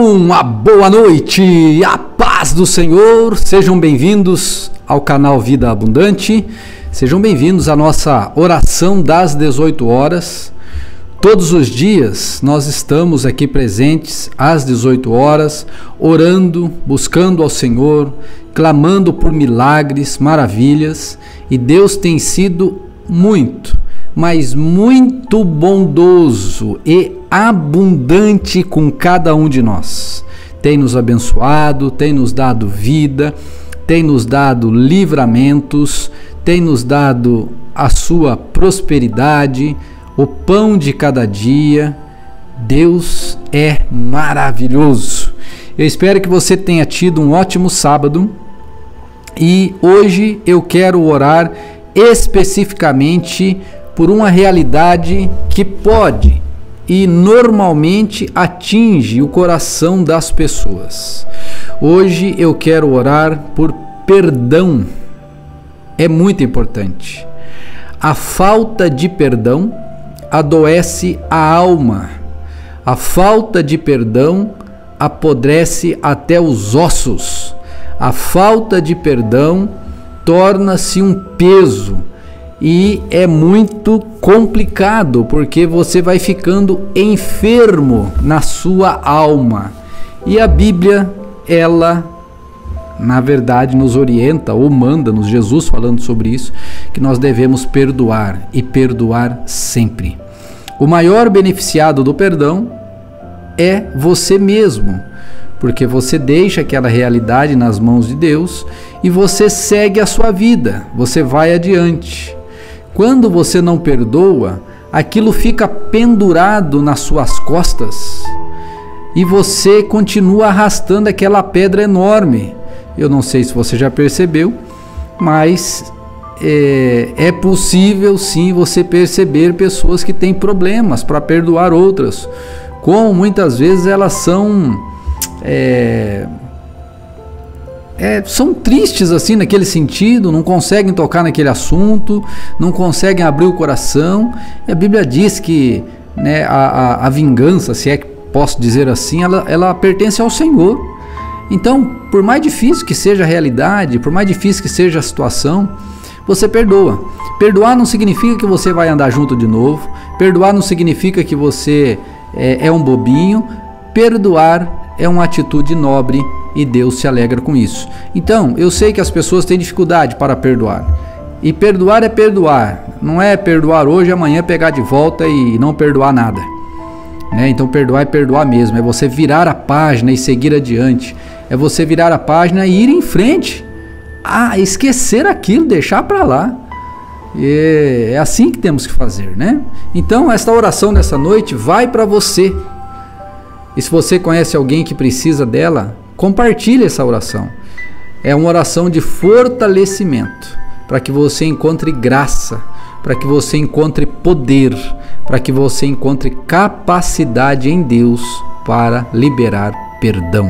Uma boa noite, a paz do Senhor, sejam bem-vindos ao canal Vida Abundante, sejam bem-vindos à nossa oração das 18 horas. Todos os dias nós estamos aqui presentes às 18 horas, orando, buscando ao Senhor, clamando por milagres, maravilhas, e Deus tem sido muito, mas muito bondoso e abundante com cada um de nós. Tem nos abençoado, tem nos dado vida, tem nos dado livramentos, tem nos dado a sua prosperidade, o pão de cada dia. Deus é maravilhoso. Eu espero que você tenha tido um ótimo sábado e hoje eu quero orar especificamente por uma realidade que pode e normalmente atinge o coração das pessoas. Hoje eu quero orar por perdão. É muito importante. A falta de perdão adoece a alma. A falta de perdão apodrece até os ossos. A falta de perdão torna-se um peso. E é muito complicado, porque você vai ficando enfermo na sua alma. E a Bíblia, ela, na verdade, nos orienta ou manda-nos, Jesus falando sobre isso, que nós devemos perdoar e perdoar sempre. O maior beneficiado do perdão é você mesmo, porque você deixa aquela realidade nas mãos de Deus e você segue a sua vida, você vai adiante. Quando você não perdoa, aquilo fica pendurado nas suas costas e você continua arrastando aquela pedra enorme. Eu não sei se você já percebeu, mas é possível sim você perceber pessoas que têm problemas para perdoar outras, como muitas vezes elas são tristes assim naquele sentido, não conseguem tocar naquele assunto, não conseguem abrir o coração. E a Bíblia diz que, né, a vingança, se é que posso dizer assim, ela pertence ao Senhor. Então, por mais difícil que seja a realidade, por mais difícil que seja a situação, você perdoa. Perdoar não significa que você vai andar junto de novo, perdoar não significa que você é um bobinho. Perdoar é uma atitude nobre e Deus se alegra com isso. Então, eu sei que as pessoas têm dificuldade para perdoar. E perdoar é perdoar. Não é perdoar hoje e amanhã pegar de volta e não perdoar nada. Né? Então, perdoar é perdoar mesmo. É você virar a página e seguir adiante. É você virar a página e ir em frente. Esquecer aquilo, deixar para lá. É assim que temos que fazer, né? Então, esta oração dessa noite vai para você. E se você conhece alguém que precisa dela, compartilhe essa oração. É uma oração de fortalecimento, para que você encontre graça, para que você encontre poder, para que você encontre capacidade em Deus para liberar perdão.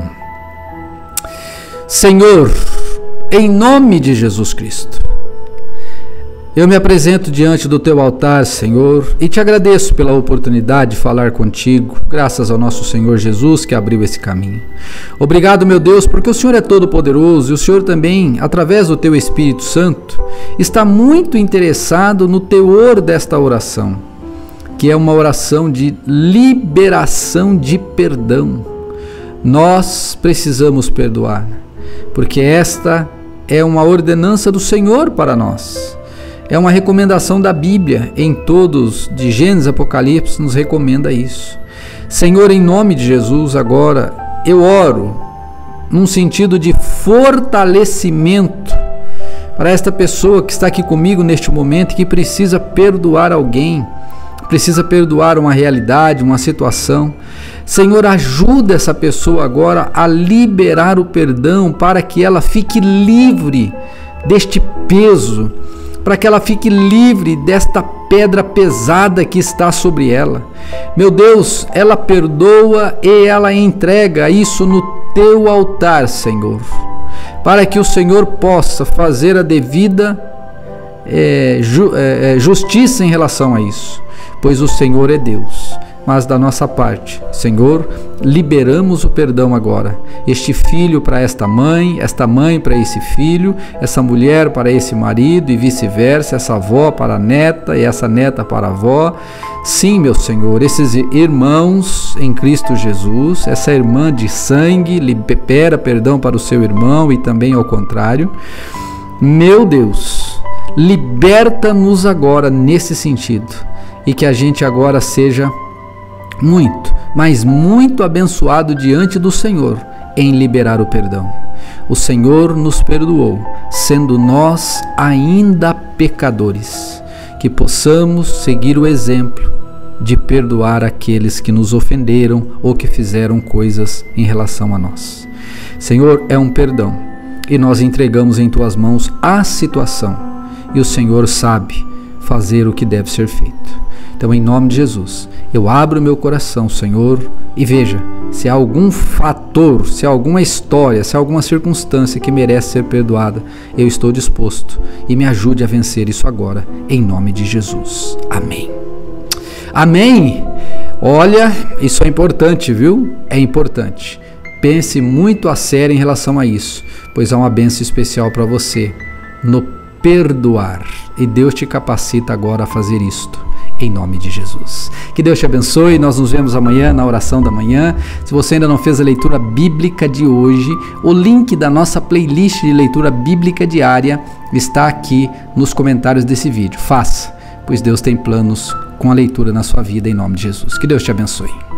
Senhor, em nome de Jesus Cristo, eu me apresento diante do teu altar, Senhor, e te agradeço pela oportunidade de falar contigo, graças ao nosso Senhor Jesus que abriu esse caminho. Obrigado, meu Deus, porque o Senhor é todo-poderoso e o Senhor também, através do teu Espírito Santo, está muito interessado no teor desta oração, que é uma oração de liberação de perdão. Nós precisamos perdoar, porque esta é uma ordenança do Senhor para nós. É uma recomendação da Bíblia, em todos, de Gênesis a Apocalipse, nos recomenda isso. Senhor, em nome de Jesus, agora eu oro num sentido de fortalecimento para esta pessoa que está aqui comigo neste momento e que precisa perdoar alguém, precisa perdoar uma realidade, uma situação. Senhor, ajuda essa pessoa agora a liberar o perdão para que ela fique livre deste peso, para que ela fique livre desta pedra pesada que está sobre ela. Meu Deus, ela perdoa e ela entrega isso no teu altar, Senhor, para que o Senhor possa fazer a devida justiça em relação a isso, pois o Senhor é Deus. mas da nossa parte, Senhor, liberamos o perdão agora. Este filho para esta mãe para esse filho, essa mulher para esse marido e vice-versa, essa avó para a neta e essa neta para a avó. Sim, meu Senhor, esses irmãos em Cristo Jesus, essa irmã de sangue, libera perdão para o seu irmão e também ao contrário. Meu Deus, liberta-nos agora nesse sentido e que a gente agora seja muito, mas muito abençoado diante do Senhor em liberar o perdão. O Senhor nos perdoou, sendo nós ainda pecadores, que possamos seguir o exemplo de perdoar aqueles que nos ofenderam ou que fizeram coisas em relação a nós. Senhor, é um perdão e nós entregamos em Tuas mãos a situação e o Senhor sabe fazer o que deve ser feito. Então, em nome de Jesus, eu abro meu coração, Senhor, e veja, se há algum fator, se há alguma história, se há alguma circunstância que merece ser perdoada, eu estou disposto e me ajude a vencer isso agora, em nome de Jesus. Amém. Amém? Olha, isso é importante, viu? É importante. Pense muito a sério em relação a isso, pois há uma bênção especial para você no perdoar. E Deus te capacita agora a fazer isto, em nome de Jesus. Que Deus te abençoe. Nós nos vemos amanhã na oração da manhã. Se você ainda não fez a leitura bíblica de hoje, o link da nossa playlist de leitura bíblica diária está aqui nos comentários desse vídeo. Faça, pois Deus tem planos com a leitura na sua vida, em nome de Jesus. Que Deus te abençoe.